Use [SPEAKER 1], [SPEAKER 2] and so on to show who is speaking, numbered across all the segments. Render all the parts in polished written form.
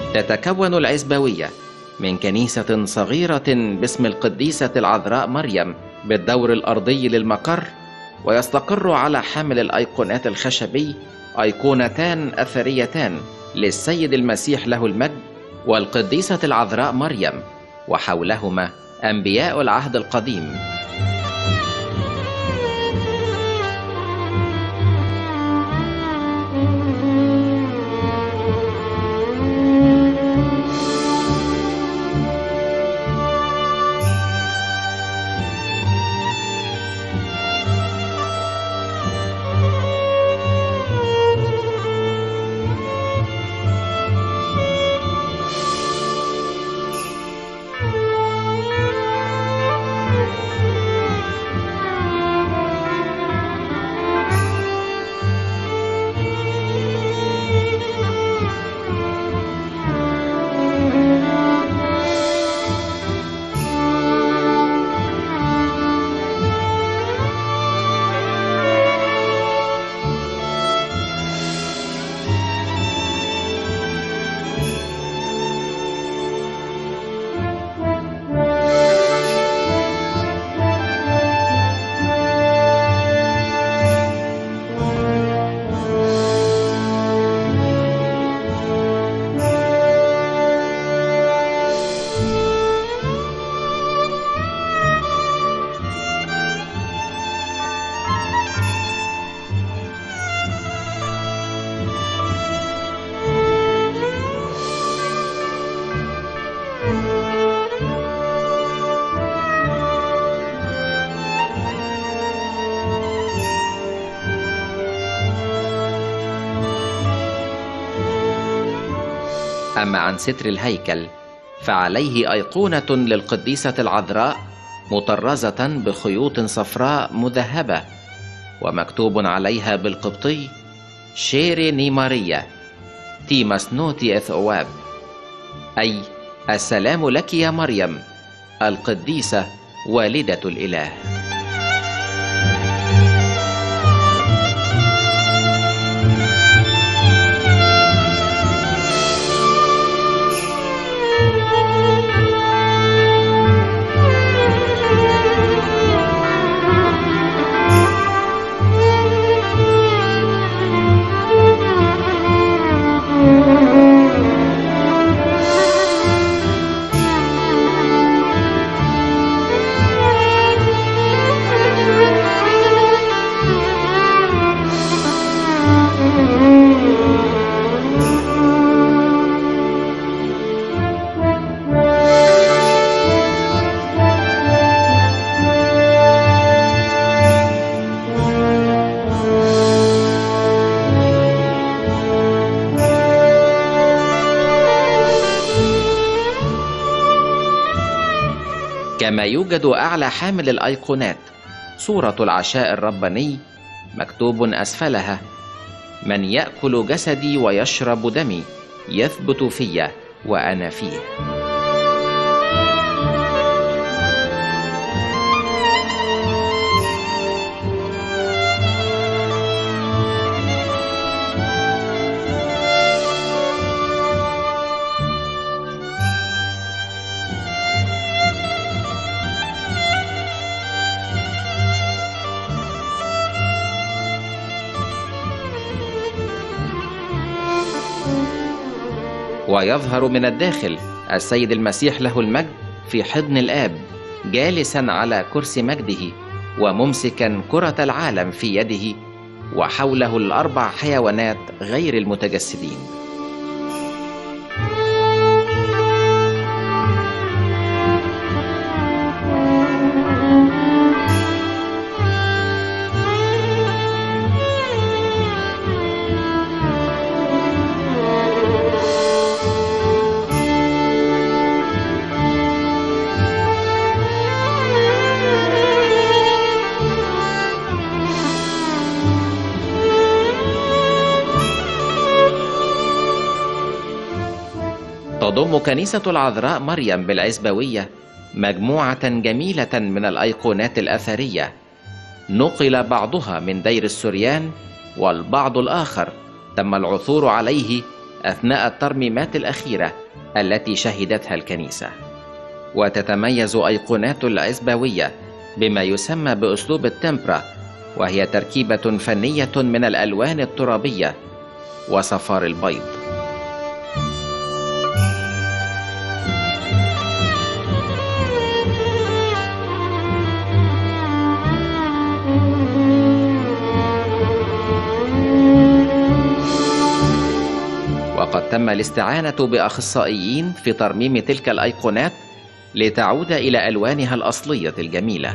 [SPEAKER 1] تتكون العزبوية من كنيسة صغيرة باسم القديسة العذراء مريم بالدور الأرضي للمقر، ويستقر على حامل الأيقونات الخشبي أيقونتان أثريتان للسيد المسيح له المجد والقديسة العذراء مريم، وحولهما أنبياء العهد القديم. أما عن ستر الهيكل فعليه أيقونة للقديسة العذراء مطرزة بخيوط صفراء مذهبة، ومكتوب عليها بالقبطي شيري نيماريا تيماسنوتي إثواب، أي السلام لك يا مريم القديسة والدة الإله. كما يوجد أعلى حامل الأيقونات صورة العشاء الرباني مكتوب أسفلها: من يأكل جسدي ويشرب دمي يثبت في وأنا فيه. ويظهر من الداخل السيد المسيح له المجد في حضن الآب جالسا على كرسي مجده وممسكا كرة العالم في يده، وحوله الأربع حيوانات غير المتجسدين. تضم كنيسة العذراء مريم بالعزبوية مجموعة جميلة من الأيقونات الأثرية، نقل بعضها من دير السريان والبعض الآخر تم العثور عليه أثناء الترميمات الأخيرة التي شهدتها الكنيسة. وتتميز أيقونات العزبوية بما يسمى بأسلوب التمبرا، وهي تركيبة فنية من الألوان الترابية وصفار البيض. وقد تم الاستعانة بأخصائيين في ترميم تلك الأيقونات لتعود إلى ألوانها الأصلية الجميلة.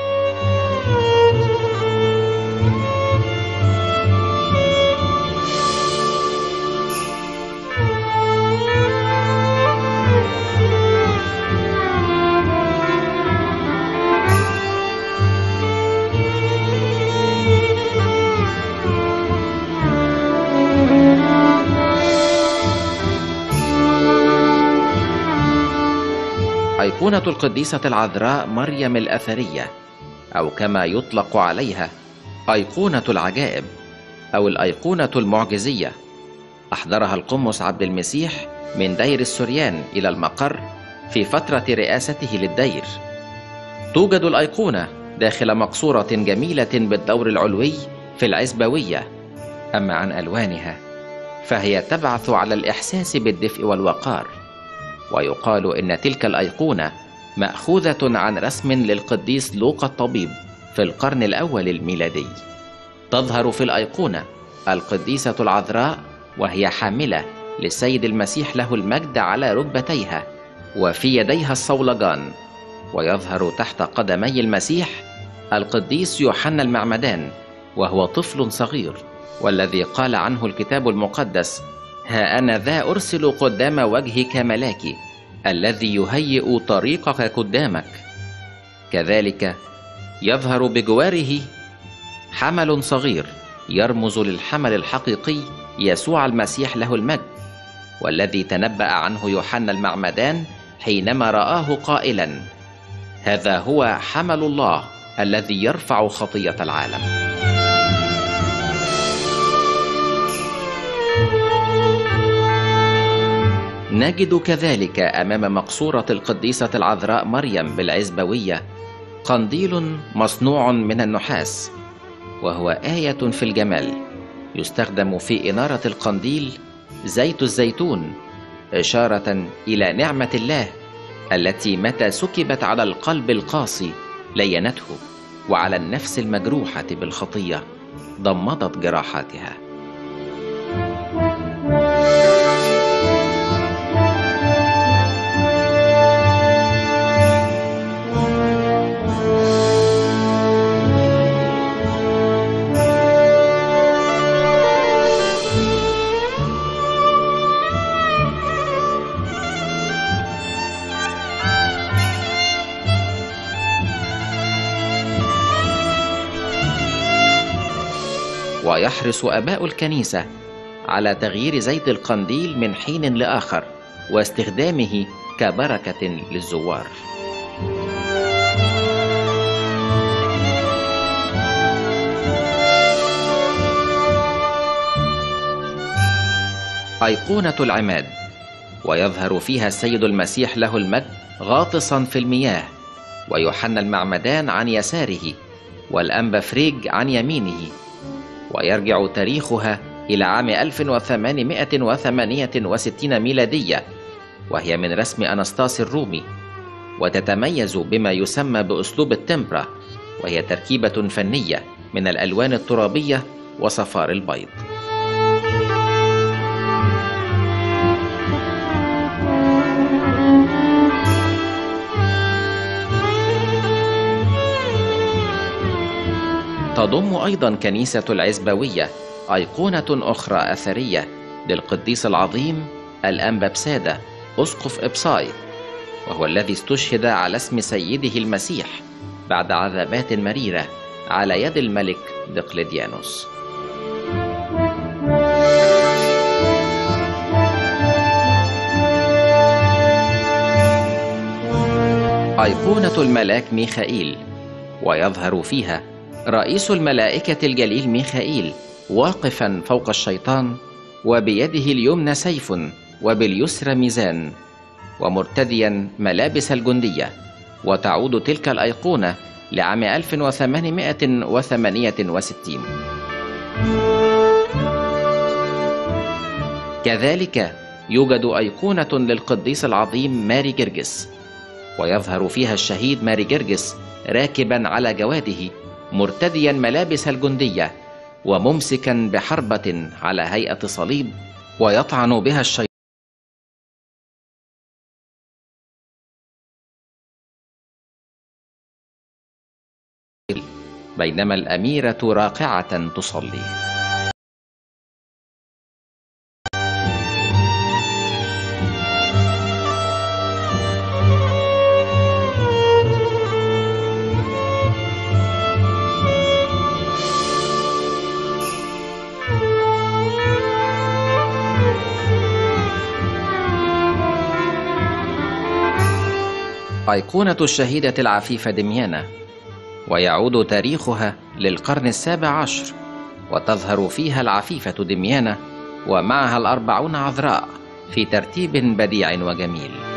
[SPEAKER 1] أيقونة القديسة العذراء مريم الأثرية، أو كما يطلق عليها أيقونة العجائب أو الأيقونة المعجزية، أحضرها القمص عبد المسيح من دير السريان إلى المقر في فترة رئاسته للدير. توجد الأيقونة داخل مقصورة جميلة بالدور العلوي في العزبوية. أما عن ألوانها فهي تبعث على الإحساس بالدفء والوقار، ويقال إن تلك الأيقونة مأخوذة عن رسم للقديس لوقا الطبيب في القرن الأول الميلادي. تظهر في الأيقونة القديسة العذراء وهي حاملة للسيد المسيح له المجد على ركبتيها وفي يديها الصولجان، ويظهر تحت قدمي المسيح القديس يوحنا المعمدان وهو طفل صغير، والذي قال عنه الكتاب المقدس: ها أنا ذا أرسل قدام وجهك ملاكي الذي يهيئ طريقك قدامك. كذلك يظهر بجواره حمل صغير يرمز للحمل الحقيقي يسوع المسيح له المجد، والذي تنبأ عنه يوحنا المعمدان حينما رآه قائلا: هذا هو حمل الله الذي يرفع خطية العالم. نجد كذلك أمام مقصورة القديسة العذراء مريم بالعزبوية قنديل مصنوع من النحاس، وهو آية في الجمال. يستخدم في إنارة القنديل زيت الزيتون، إشارة إلى نعمة الله التي متى سكبت على القلب القاسي لينته، وعلى النفس المجروحة بالخطية ضمدت جراحاتها. ويحرص آباء الكنيسة على تغيير زيت القنديل من حين لآخر واستخدامه كبركة للزوار. أيقونة العماد، ويظهر فيها السيد المسيح له المجد غاطسا في المياه، ويوحنا المعمدان عن يساره، والأنبا فريج عن يمينه. ويرجع تاريخها إلى عام 1868 ميلادية، وهي من رسم أنستاس الرومي، وتتميز بما يسمى بأسلوب التمبرا، وهي تركيبة فنية من الألوان الترابية وصفار البيض. تضم أيضا كنيسة العزبوية أيقونة أخرى أثرية للقديس العظيم الأنبا بسادة أسقف إبصاي، وهو الذي استشهد على اسم سيده المسيح بعد عذابات مريرة على يد الملك دقلديانوس. أيقونة الملاك ميخائيل، ويظهر فيها رئيس الملائكة الجليل ميخائيل واقفا فوق الشيطان وبيده اليمنى سيف وباليسرى ميزان، ومرتديا ملابس الجندية. وتعود تلك الأيقونة لعام 1868. كذلك يوجد أيقونة للقديس العظيم ماري جرجس، ويظهر فيها الشهيد ماري جرجس راكبا على جواده مرتديا ملابس الجندية وممسكا بحربة على هيئة صليب ويطعن بها الشيطان، بينما الأميرة راقعة تصلي. أيقونة الشهيدة العفيفة دميانة، ويعود تاريخها للقرن ال17، وتظهر فيها العفيفة دميانة ومعها ال40 عذراء في ترتيب بديع وجميل.